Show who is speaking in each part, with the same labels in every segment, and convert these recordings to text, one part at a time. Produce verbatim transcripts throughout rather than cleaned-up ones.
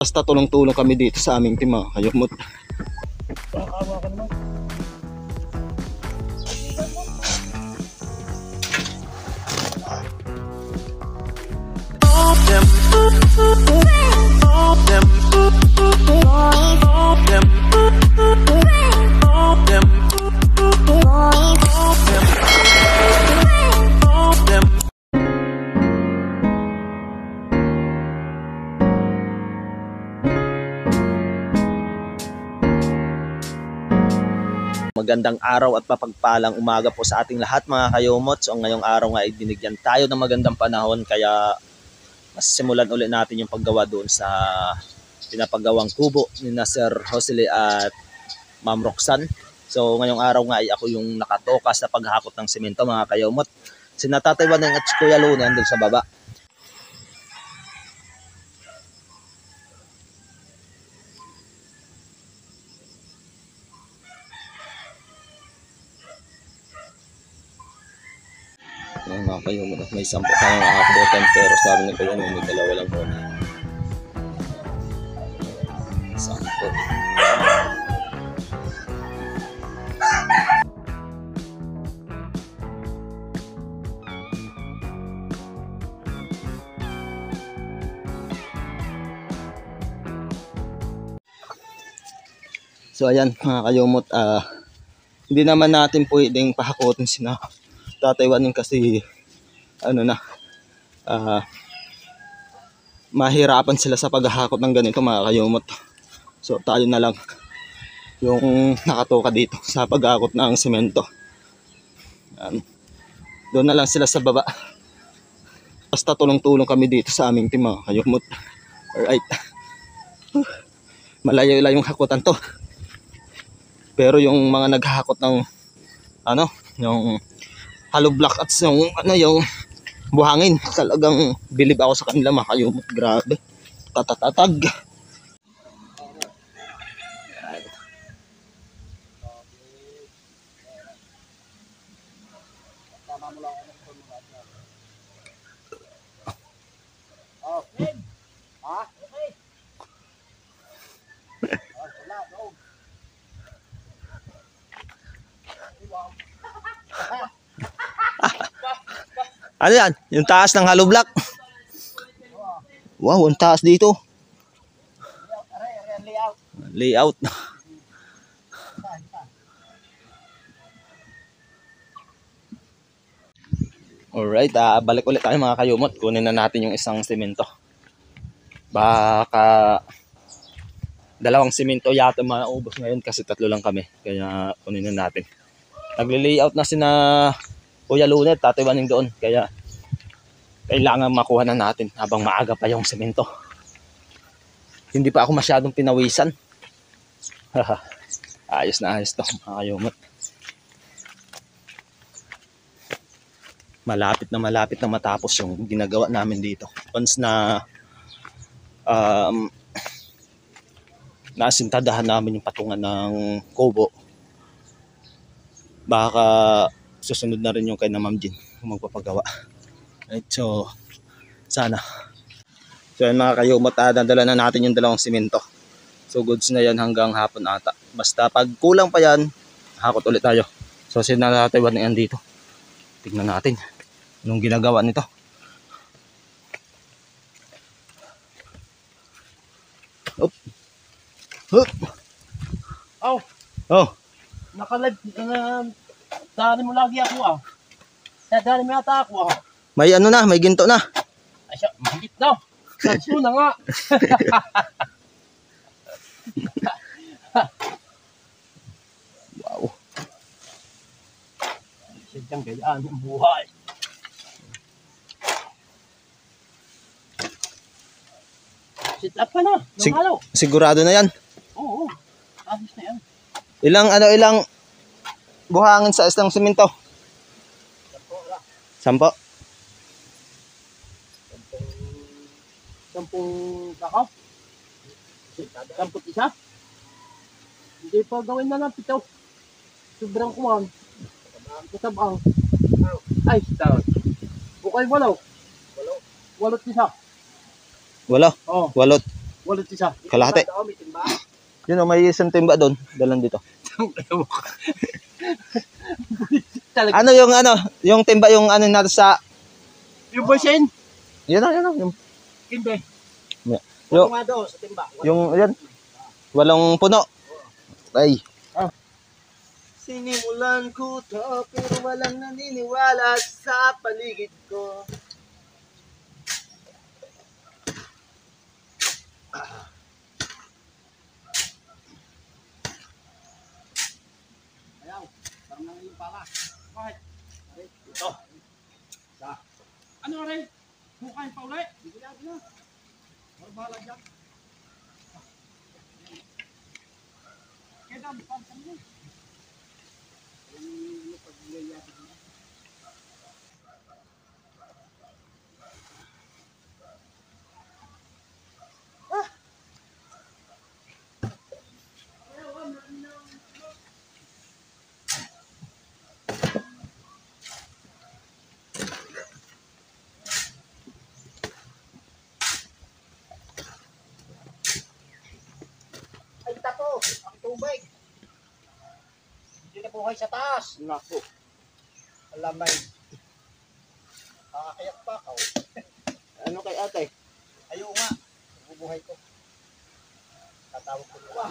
Speaker 1: Basta tulong-tulong kami dito sa aming team mga kayumot.
Speaker 2: Nakakawa ka naman.
Speaker 1: Magandang araw at mapagpalang umaga po sa ating lahat mga kayumot. So ngayong araw nga ay binigyan tayo ng magandang panahon kaya masimulan ulit natin yung paggawa doon sa pinapagawang kubo ni na Sir Josely at Ma'am Roxanne. So ngayong araw nga ay ako yung nakatoka sa paghakot ng semento mga kayumot. Sinatataywan ng at si Kuya Luna doon sa baba. Ayan mga kayumot, may sampo tayong nakabutan pero sabi ni Kuya Luna may dalawa lang muna. Sampo. So ayan mga kayumot, uh, hindi naman natin pwedeng pahakotin sina tataywanin kasi ano na uh, mahirapan sila sa paghahakot ng ganito mga kayumot. So tayo na lang yung nakatoka dito sa paghahakot ng semento. Yan. Doon na lang sila sa baba. Basta tulong-tulong kami dito sa aming team mga kayumot. Alright. Malayo-layo yung hakutan to. Pero yung mga naghahakot ng ano, yung hollow block at yung ano yung buhangin, talagang bilib ako sa kanila mga kayumot. Grabe. Tatatatag. Ano yan? Yung taas ng hollow block? Wow, ang taas dito. Layout. Alright, uh, balik ulit tayo mga kayumot. Kunin na natin yung isang semento. Baka dalawang semento yata maubos ngayon kasi tatlo lang kami. Kaya kunin na natin. Nagli-layout na sina Kuya Lunet, tataywanin doon. Kaya kailangan makuha na natin habang maaga pa yung semento. Hindi pa ako masyadong pinawisan. Ayos na ayos to mga kayumot. Malapit na malapit na matapos yung ginagawa namin dito. Once na um, nasintadahan namin yung patungan ng kubo, baka susunod na rin yung kay na Ma'am Jean magpapagawa. Right, so sana. So yan mga kayumot, ah, dadala na natin yung dalawang simento. So goods na yan hanggang hapon ata. Basta pag kulang pa yan, hakot ulit tayo. So sinataywan na yan dito. Tignan natin anong ginagawa nito. Up. Up.
Speaker 2: Oh.
Speaker 1: Oh.
Speaker 2: Nakalive na dali mo lagi ako ah. Kaya dali mo yata ako ah.
Speaker 1: May ano na, may ginto na.
Speaker 2: Ay siya, mahigit na. Sanso na nga.
Speaker 1: Wow.
Speaker 2: Sadyang gayaan yung buhay. Sit up ka na.
Speaker 1: Sig
Speaker 2: Halo.
Speaker 1: sigurado na yan.
Speaker 2: Oo. Ayos na yan.
Speaker 1: Ilang ano, ilang buhangin sa isang semento? Sampo.
Speaker 2: Sampung kakaw. Samput isa. Hindi pa gawin na ng pito. Sobrang kuwan. Katabang. Ay, tawag. Bukay walaw. Walaw. Walot isa.
Speaker 1: Walo.
Speaker 2: Oh.
Speaker 1: Walot.
Speaker 2: Wallet isa.
Speaker 1: Kalahati.
Speaker 2: Oo, may timba.
Speaker 1: Yun o, may isang timba doon. Dalan dito.
Speaker 2: Talaga.
Speaker 1: Ano yung ano? Yung timba yung ano natin sa...
Speaker 2: Yung boysen?
Speaker 1: Yun o, yun o. Yung,
Speaker 2: Hindi.
Speaker 1: yung,
Speaker 2: Yung nga daw sa timba.
Speaker 1: yung, yan. Walang puno. Ay.
Speaker 2: Ah.
Speaker 1: Sinimulan ko to pero walang naniniwala sa paligid ko.
Speaker 2: Ayaw. Parang nang yung pala. Bakit? Ito. Sa. Ano rin? Bukain pa ulit? Hindi na, hindi na. Marbahala dyan. Kaya dami, pangsan mo. Yung pag-iayari mo. Ay, tapo. Ang tubig. Hindi na buhay sa taas.
Speaker 1: Naku.
Speaker 2: Alamay. Kakakiyak pa ako.
Speaker 1: Ano kay ate?
Speaker 2: Ayaw nga. Bubuhay ko. Tatawag ko nila.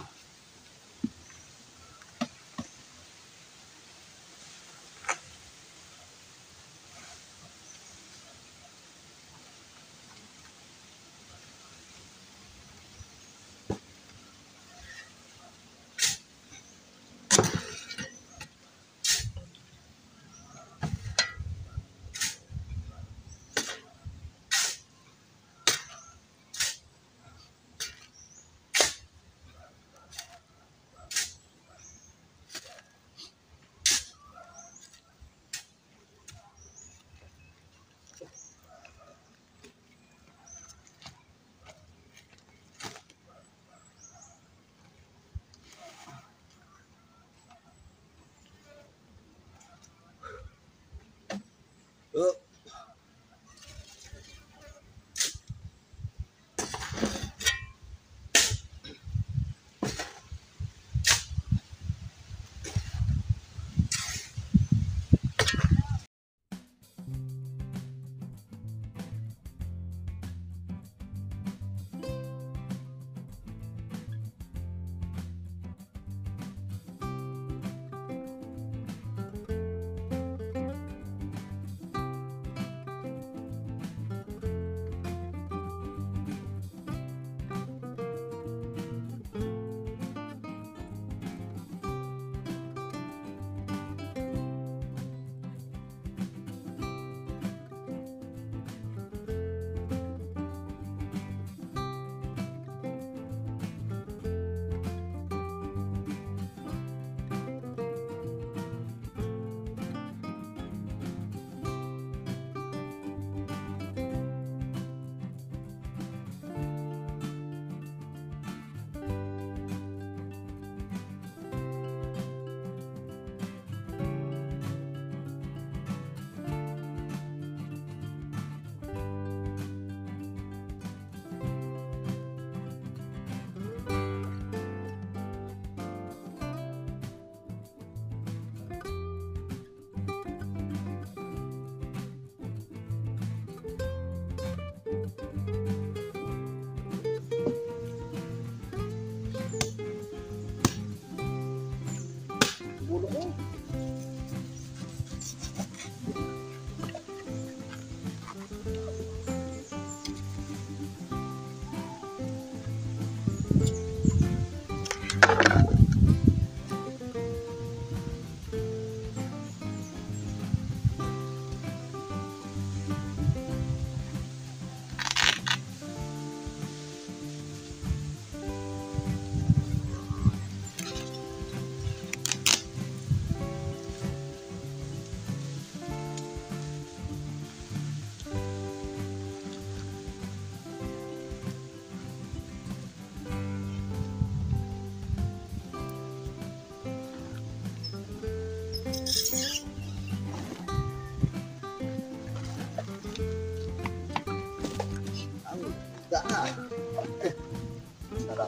Speaker 1: Sarap.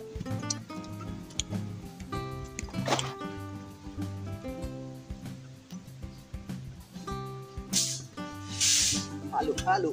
Speaker 1: Halo-halo.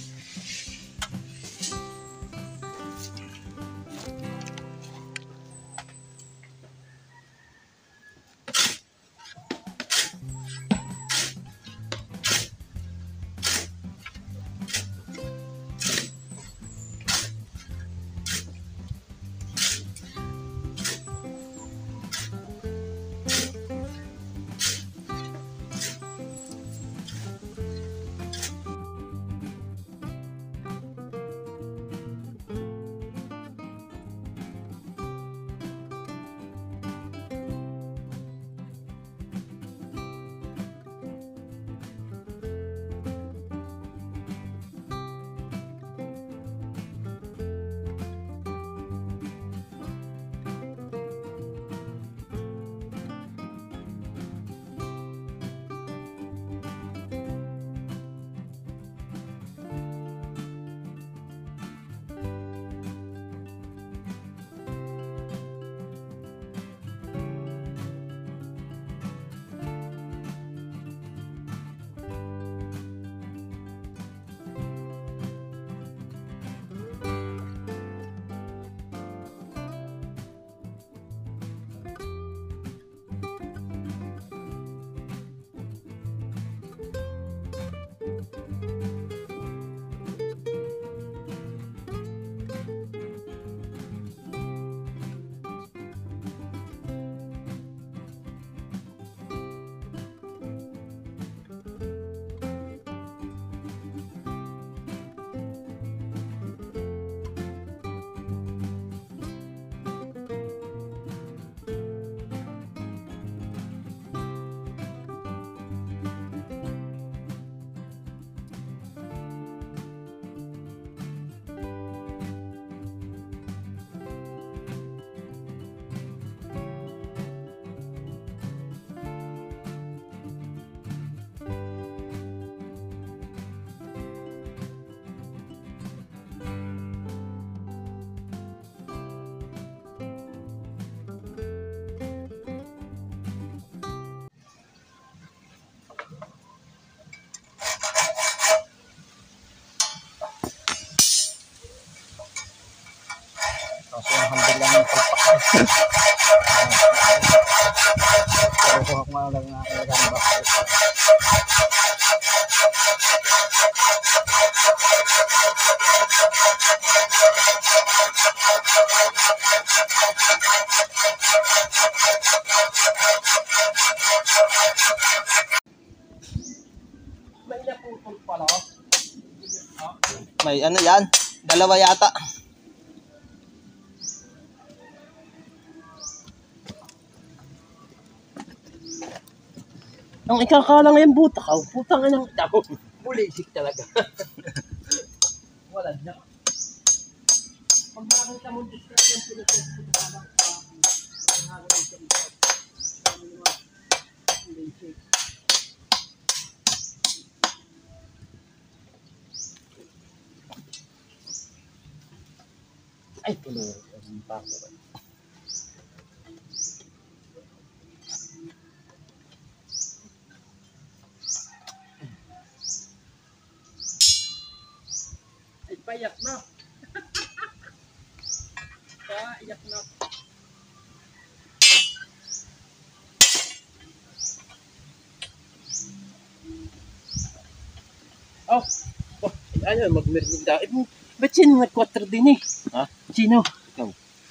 Speaker 1: Kasi ang handle lang yung palpak. Pero kuha ko nga lang ng aking gamit box.
Speaker 2: May naputol pala.
Speaker 1: May ano yan? Dalawa yata.
Speaker 2: Ang ikakala ngayon buta ka, putang inang tao. Bulisik talaga. Wala na. Pag nakakita mo distraction, pinatest ko parang ang hangin sa isa. Bulisik. Ay, tuloy. Ang pako. Payak na. Payak na. Oh, oh, ayun, magmerinda. Eh, ba't sino nag-quattro din eh?
Speaker 1: Ha?
Speaker 2: Sino?
Speaker 1: Ikaw.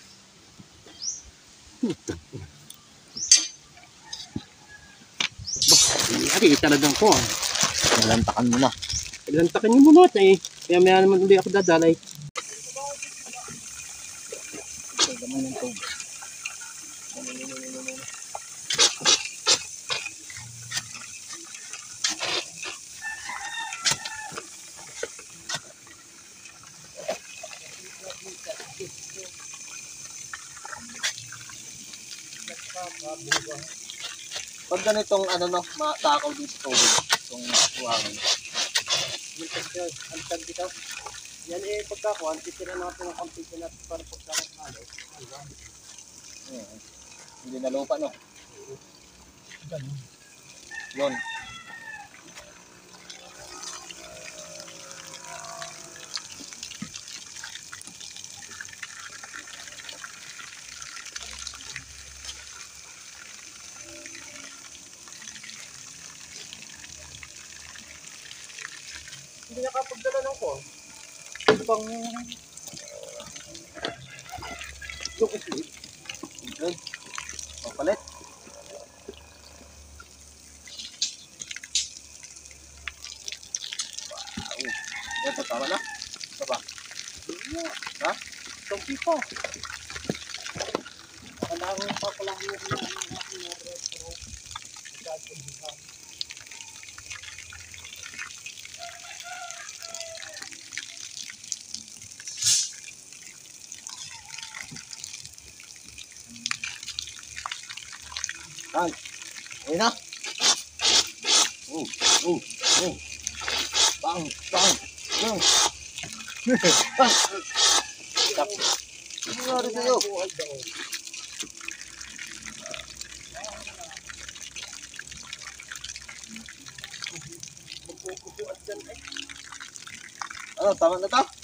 Speaker 2: Bah, ari, talagang ko.
Speaker 1: Nalantakan mo na.
Speaker 2: Ilantakan niyo muna eh. Kaya maya naman uli ako dadalay.
Speaker 1: Ito naman yung tubig. Pag ganitong ano no, matakaw din sa tubig. Itong buhangin.
Speaker 2: Ang tag dito. Yan eh, pagkakuhan, titira natin ang kampito natin para pagkakas halo.
Speaker 1: Ayan. Hindi na lupa, no?
Speaker 2: Ganun.
Speaker 1: Yun.
Speaker 2: Hindi nakapagdala ng ko. Pang... Yung sleep.
Speaker 1: Okay. Papalit. Wow. Ito, tama na. Ito ba? Ha?
Speaker 2: Tungki pa. Kailangan pa pala yung aking retro.
Speaker 1: Yan. Ayun na. Oh, oh, oh. Bang, bang, bang. Bang. Tap. Ano nangyari sa'yo? Ano, tama na to?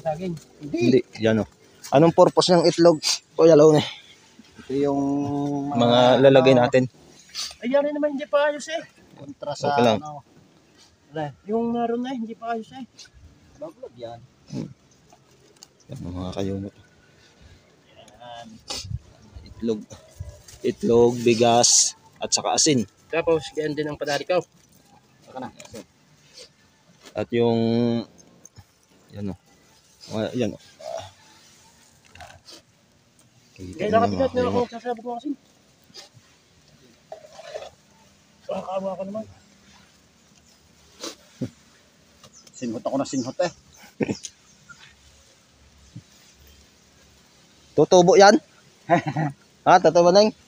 Speaker 2: saging.
Speaker 1: Hindi, yan o. Anong purpose ng itlog? Kuya Lone,
Speaker 3: Ito yung
Speaker 1: mga lalagay natin.
Speaker 2: Ay, yan rin naman hindi pa ayos eh.
Speaker 3: kontra sa
Speaker 1: Okay lang.
Speaker 3: ano.
Speaker 2: Wala, yung naroon na hindi pa ayos eh.
Speaker 3: Bablog yan.
Speaker 1: Yan mga kayumot. Itlog. Itlog, bigas, at saka asin.
Speaker 2: Tapos, ganyan din ang padarikaw.
Speaker 3: Saka na. So,
Speaker 1: At yung yan o. Mga- Yan o.
Speaker 2: Kaya nakapigat na ako sasabog mo kasi. Nakakawa ka naman.
Speaker 3: sinhot ako na sinhot eh.
Speaker 1: Tutubo yan? Ha? Totoo ba na yun?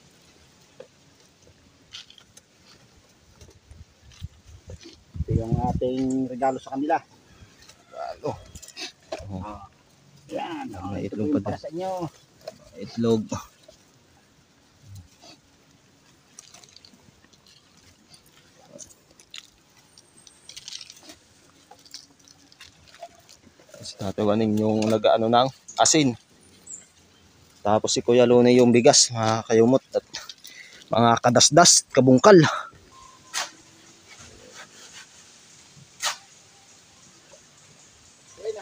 Speaker 3: Ito yung ating regalo sa kanila.
Speaker 1: Regalo. Oh,
Speaker 3: Ah, yan. Oh,
Speaker 1: May
Speaker 3: ito
Speaker 1: itlog
Speaker 3: po yung
Speaker 1: pa
Speaker 3: para sa inyo.
Speaker 1: itlog. Tapos tatawanin yung nag-ano ng asin. Tapos si Kuya Lone yung bigas, mga kayumot at mga kadasdas, kabungkal.
Speaker 3: Okay na.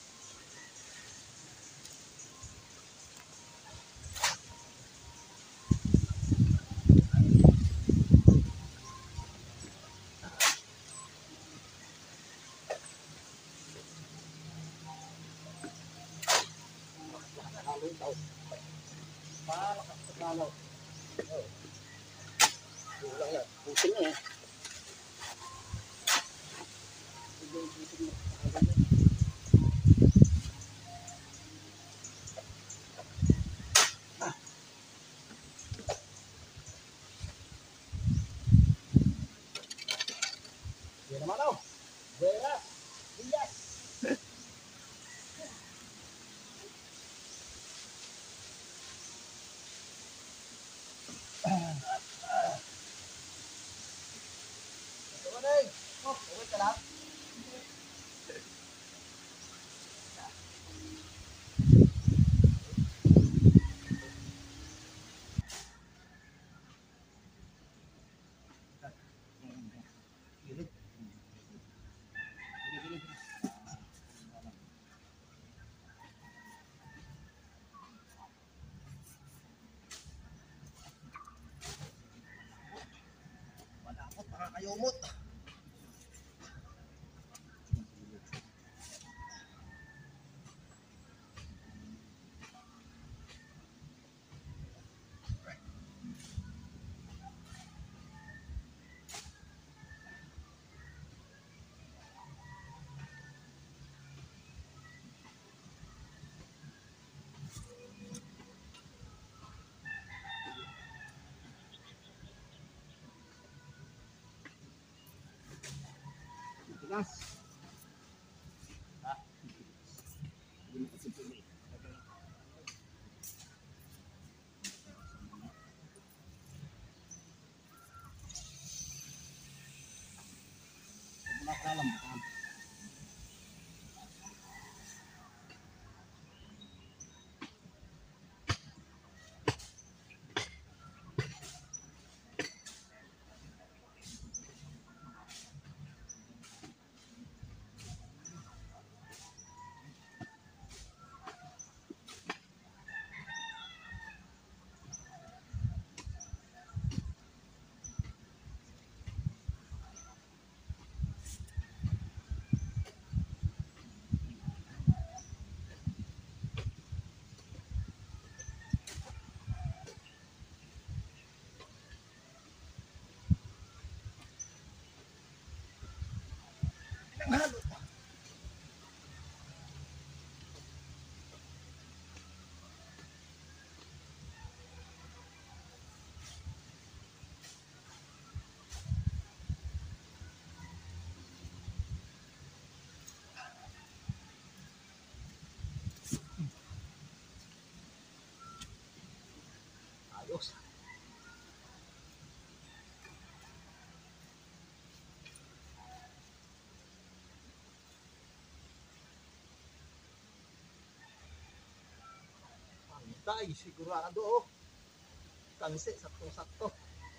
Speaker 3: Pusing eh. Yan naman oh. Buenas. Yes.
Speaker 1: Malapot, mga kayumot.
Speaker 3: Tigas. Nakalambutan.
Speaker 1: Tay, sigurado oh. Kansi, sakto-sakto.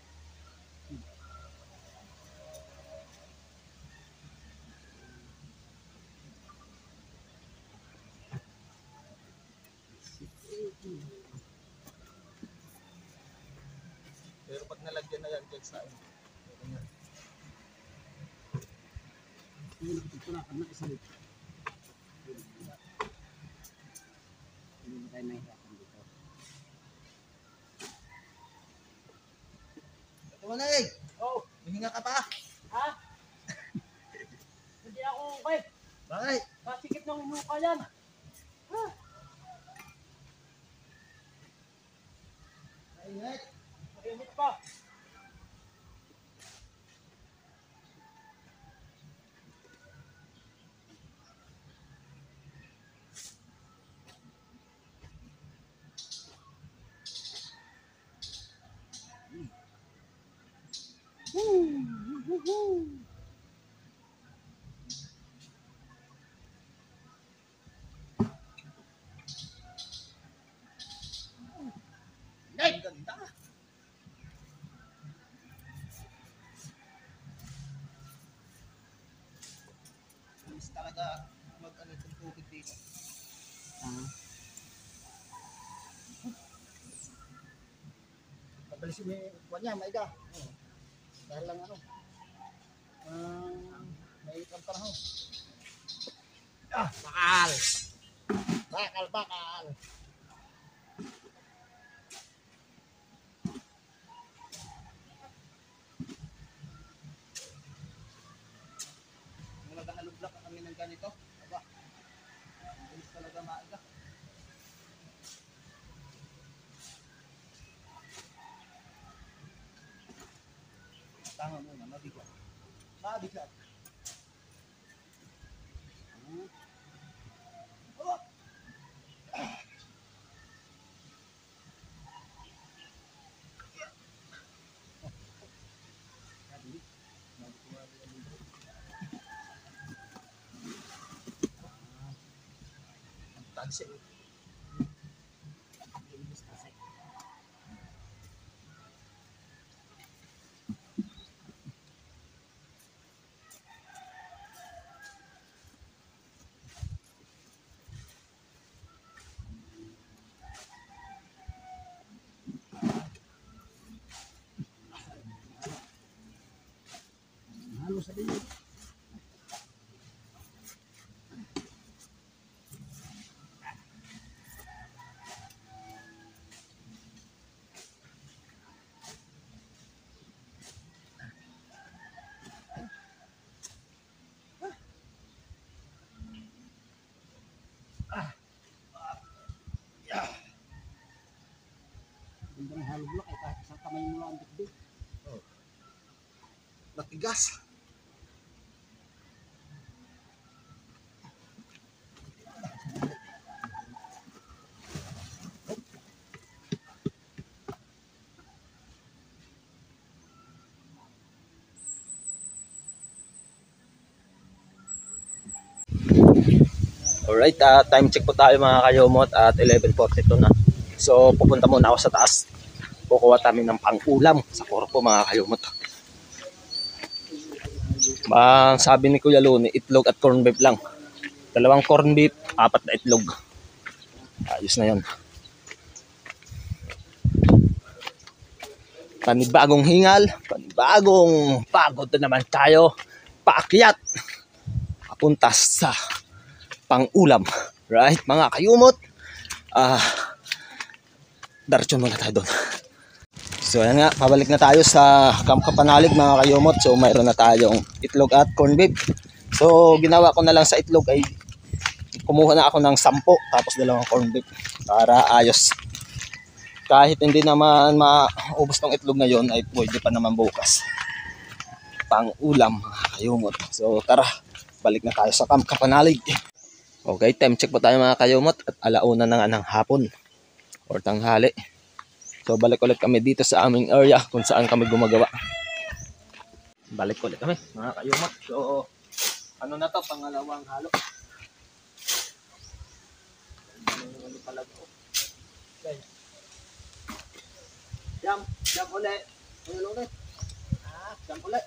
Speaker 1: Pero pag nalagyan na yan, check sa akin.
Speaker 3: Ito na, karena isa dito. Hindi na tayo mahirapan dito.
Speaker 1: Tumanay!
Speaker 2: Oh,
Speaker 1: Hihinga ka pa?
Speaker 2: ha? Hindi ako okay.
Speaker 1: Bakit?
Speaker 2: Kasikip ng inuka yan. Ha?
Speaker 1: Mainit.
Speaker 2: Mainit pa.
Speaker 1: Ang ganda. Mas talaga mag-ano itong tubig dito.
Speaker 3: Ah. Pabalisin mo yung kuwan niya, maiga. Oh. Dahil lang ano. Ah, may ang panahon. Ah, bakal. Bakal, bakal.
Speaker 1: Nung naghahalubla ka kami ng ganito, aba, bilis talaga maaga. Tama muna, mabigat. Mabigat. Oh! Ang tansi.
Speaker 3: Halo sa din. Gandang halo block eh, kahit isang kamay mo lang ang bitbit.
Speaker 1: Matigas. Alright, uh, time check po tayo mga kayomot at eleven forty-two na. So pupunta muna ako sa taas. Kukuha kami ng pang-ulam sa korpo mga kayomot. Ang sabi ni Kuya Luni, itlog at corn beef lang. Dalawang corn beef, apat na itlog. Ayos na yun. Panibagong hingal, panibagong pagod na naman tayo. Paakyat. Papunta sa pang-ulam. Right, mga kayumot. Ah, uh, Darchon muna tayo doon. So yan nga, pabalik na tayo sa Camp Kapanalig mga kayumot. So mayroon na tayong itlog at corn beef. So ginawa ko na lang sa itlog ay kumuha na ako ng sampo tapos dalawang corn beef para ayos. Kahit hindi naman maubos tong itlog na yon ay pwede pa naman bukas. Pang-ulam mga kayumot. So tara, balik na tayo sa Camp Kapanalig. Okay, time check po tayo mga kayumot at alauna na nga ng hapon or tanghali. So balik ulit kami dito sa aming area kung saan kami gumagawa. Balik ulit kami mga kayumot. So ano na to, pangalawang halo. Ano pala to?
Speaker 2: Guys.
Speaker 3: Jump, jump ulit. Ano ulit?
Speaker 2: Ah,
Speaker 3: Jump ulit.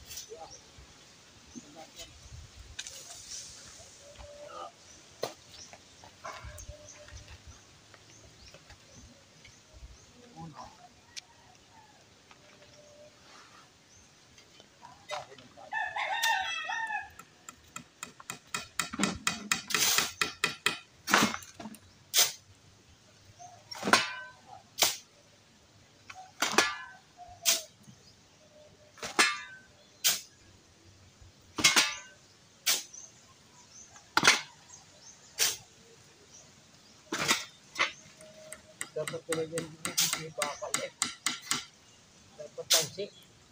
Speaker 2: dapat talaga hindi bakal eh. Dapat pansi.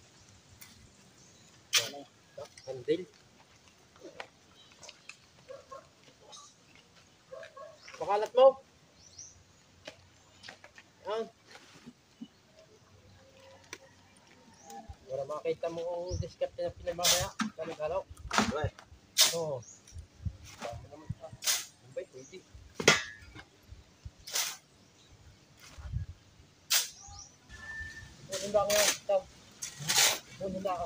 Speaker 2: Wala. Kandil. Pakalat mo. Yan. Para makita mo ang discount na pinamamaya. Kami-kalaw.
Speaker 3: Right.
Speaker 2: Oo. Tama naman pa. Ang bait, pwede. Punin ba ako yan? Ikaw. Punin ba ako?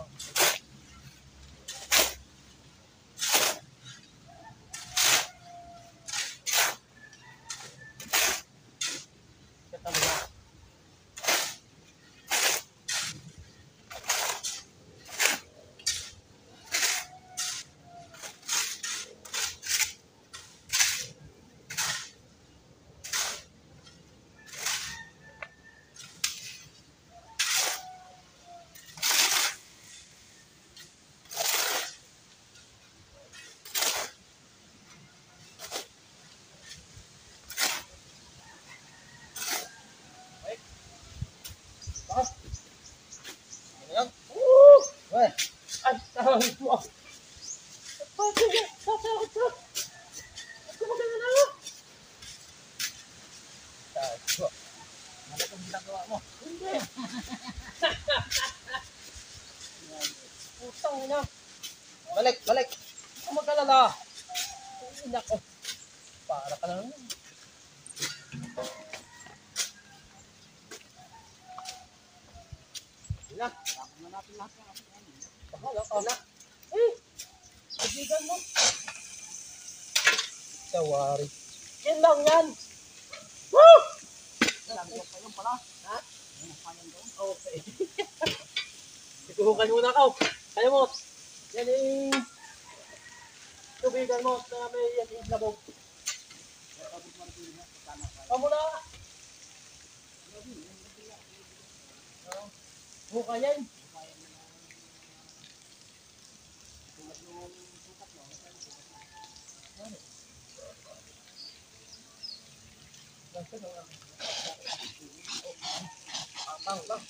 Speaker 2: Katama na.
Speaker 3: Ano yan?
Speaker 2: Woo!
Speaker 3: Uy.
Speaker 2: Ay, tawag mo. Pati niya, tatakot ka. Ako maganda na ako. Tatakot ko.
Speaker 3: Ano itong ginagawa mo?
Speaker 2: Hindi. Putang ina.
Speaker 3: Balik, balik.
Speaker 2: Ako mag-alala. Ina ko. Para ka lang.
Speaker 3: Ina. Tapos na natin lahat ng ating ano.
Speaker 2: Bahala ka na. Eh, kagigan mo. Sawari. Yan lang yan. Woo!
Speaker 3: Lalagyan pa yun pala.
Speaker 2: Ha?
Speaker 3: Ano pa yan doon?
Speaker 2: Okay. Ikuhukan muna ka. Kaya mo. Yan yung tubigan mo na may yan yung labog. Kamu na. Bukan yan. Bang, bang.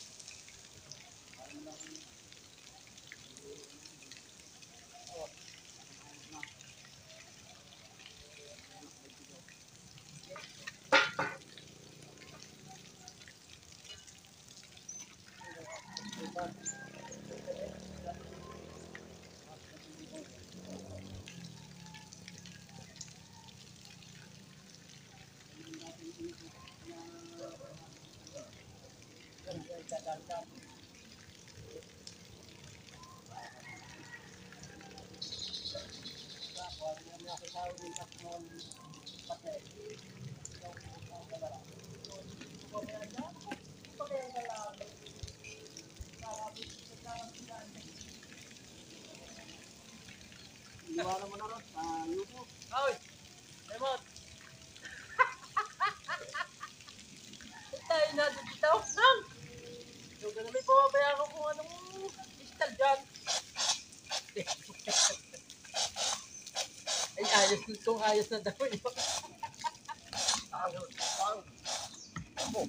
Speaker 3: Iwanan mo na ron. Ah, yuko.
Speaker 2: Oy! Emot! Tayo na dito. Nang! Yung ganun may pumabaya ko kung anong istal dyan. Ay, ayos kung ayos na daw yun.
Speaker 3: Ayos. Pang. Ako.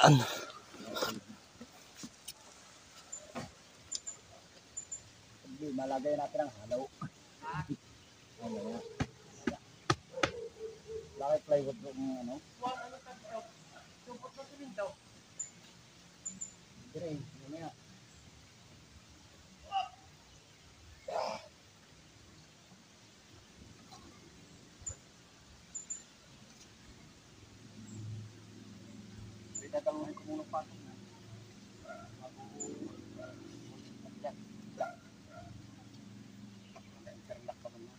Speaker 1: Yan.
Speaker 3: Hindi, malagay natin ang halaw. Halaw. Bakit plywood yung ano?
Speaker 2: Huwag ano ka dito. Supot na ito daw.
Speaker 3: Dire, yun nga. Pinadaluhin ko muna patong na. Interlock ka muna.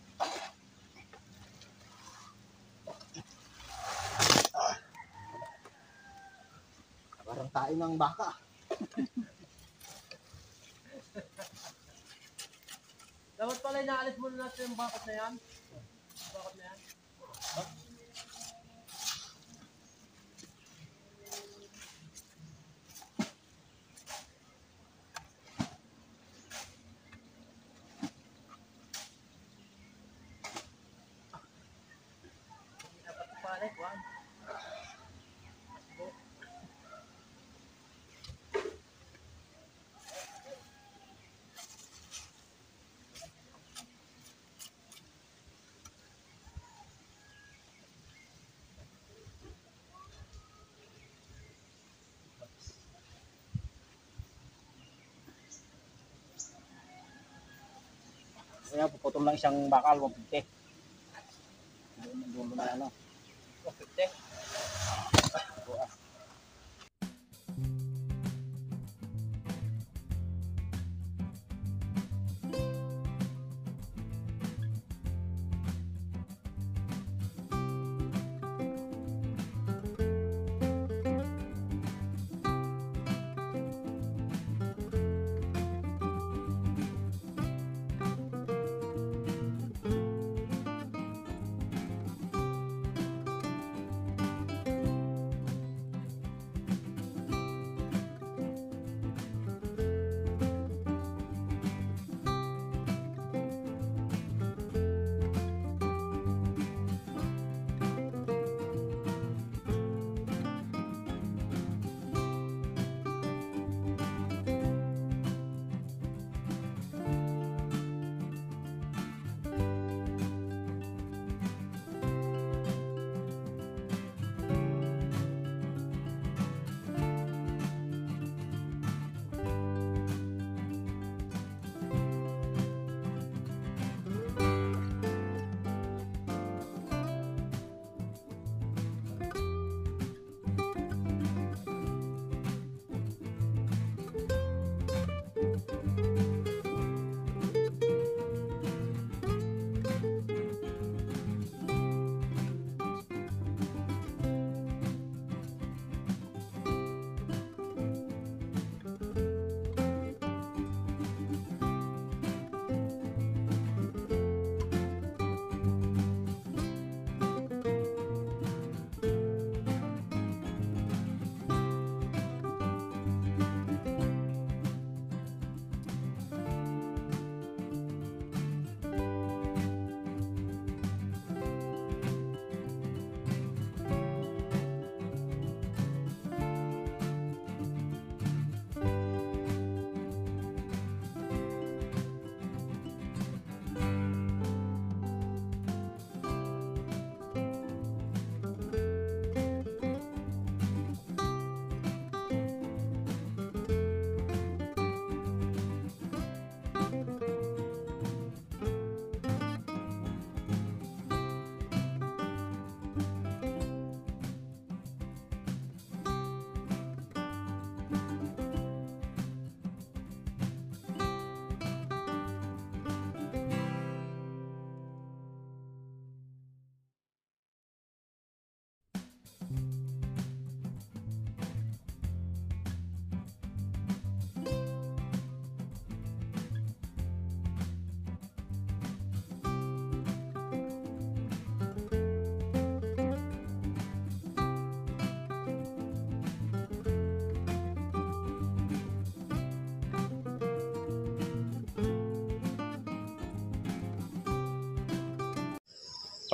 Speaker 3: Parang tayo ng baka.
Speaker 2: Dapat pala inaalis muna natin yung bakot na yan. Bakot na yan. Hindi dapat ipalit, Juan.
Speaker 3: Kaya puputol lang isang bakal, one fifty. Doon ang dulo na ano.
Speaker 2: Okay.
Speaker 3: Bukas.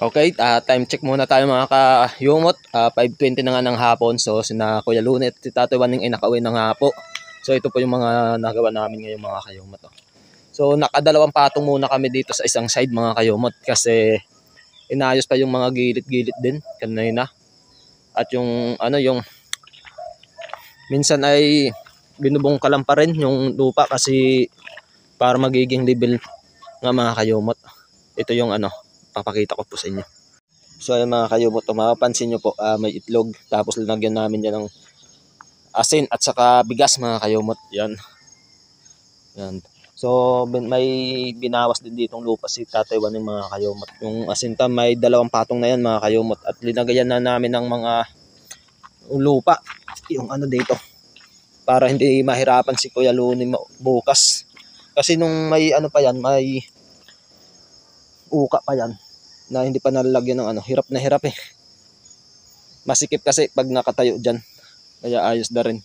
Speaker 1: Okay, ah, time check muna tayo mga kayumot. Ah, five twenty na nga ng hapon. So, sina Kuya Lunet, si Tatay Waning ay nakauwi na nga po. So, ito po yung mga nagawa namin ngayon mga kayumot. Oh. So, nakadalawang patong muna kami dito sa isang side mga kayumot kasi inayos pa yung mga gilid-gilid din kanina. At yung ano yung minsan ay binubong ka lang pa rin yung lupa kasi para magiging level nga mga kayumot. Ito yung ano papakita ko po sa inyo. So ayun mga kayumot, mapapansin nyo po uh, may itlog tapos linagyan namin yan ng asin at saka bigas mga kayumot. Yan. Yan. So may binawas din ditong lupa si Tatay Waning mga kayumot. Yung asinta may dalawang patong na yan mga kayumot at linagayan na namin ng mga lupa yung ano dito para hindi mahirapan si Kuya Luni bukas. Kasi nung may ano pa yan, may uka pa yan na hindi pa nalalagyan ng ano, hirap na hirap eh. Masikip kasi pag nakatayo dyan. Kaya ayos na rin.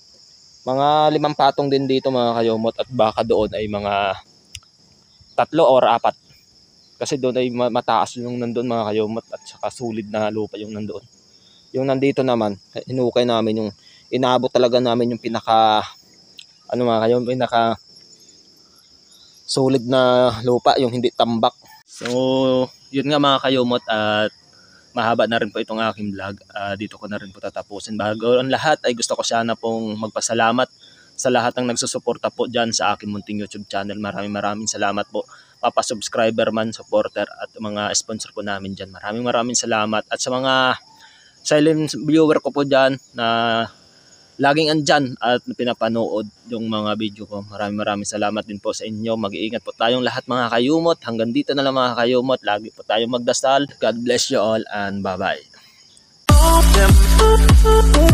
Speaker 1: Mga limang patong din dito mga kayumot at baka doon ay mga tatlo or apat. Kasi doon ay mataas yung nandun mga kayumot at saka sulit na lupa yung nandoon. Yung nandito naman, hinukay namin yung inabot talaga namin yung pinaka ano mga kayumot, pinaka solid na lupa, yung hindi tambak. So, yun nga mga kayumot at mahaba na rin po itong aking vlog. Uh, dito ko na rin po tatapusin. Bago ang lahat ay gusto ko sana pong magpasalamat sa lahat ng nagsusuporta po dyan sa aking munting YouTube channel. Maraming maraming salamat po. Papa-subscriber man, supporter at mga sponsor po namin dyan. Maraming maraming salamat. At sa mga silent viewer ko po dyan na laging andyan at pinapanood yung mga video ko. Maraming maraming salamat din po sa inyo. Mag-iingat po tayong lahat mga kayumot. Hanggang dito na lang mga kayumot. Lagi po tayong magdasal. God bless you all and bye-bye.